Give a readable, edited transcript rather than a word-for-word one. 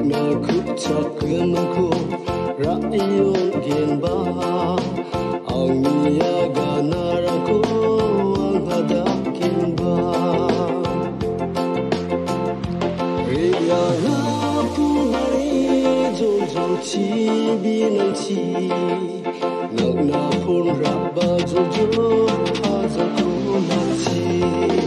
na kupchakku rayon genba angya ganarako ang hadakinba riya na punari jojo chi binang chi nang na pun rabba jojo aza ko machi